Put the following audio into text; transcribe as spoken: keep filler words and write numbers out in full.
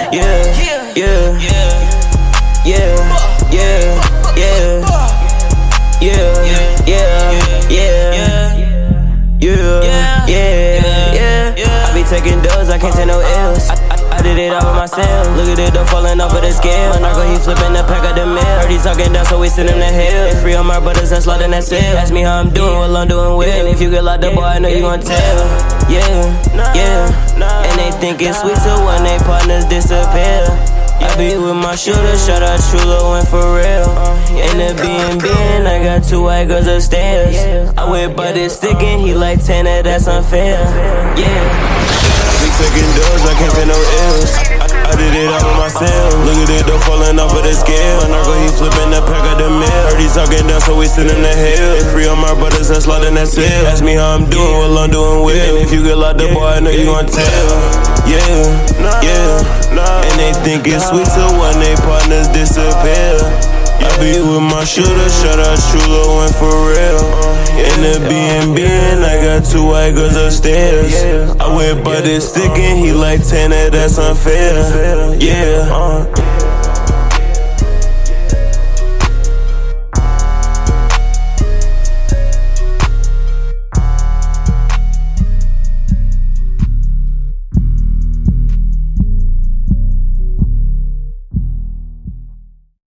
yeah, yeah, yeah, yeah, yeah, yeah, yeah, yeah, yeah, yeah. I be taking dubs, I can't take no L's. I did it all by myself. Look at it, though, falling off of the scale. My narco, he flipping the pack of the mail. Heard he talking down, so we send him to hell. It's free on my brothers that's locked in that cell. Ask me how I'm doing, well, I'm doing well. And if you get locked up, boy, I know you gon' tell. Yeah, yeah. And they think it's sweet till when they partners disappear. I be with my shooter, shout out Chulo and for real. In the B and B, and I got two white girls upstairs. I whip by this stick and he like ten, that's unfair. Yeah. I be taking dubs, I can't take no L's. I, I did it all by myself. Look at it, though, falling off of the scale. My narco, he flipping the pack of the mail. Heard he talking down, so we send him to hell. It's free on my brothers that's locked in that cell. Ask me how I'm doing, well, I'm doing well. And if you get locked up, boy, I know you gon' tell. Yeah, yeah. And they think it's sweet till one day partners disappear. I be with my shooter, shout out Chulo and for real. In the B and B, and I got two white girls upstairs. I whip by this stick and he like ten, that's unfair. Yeah.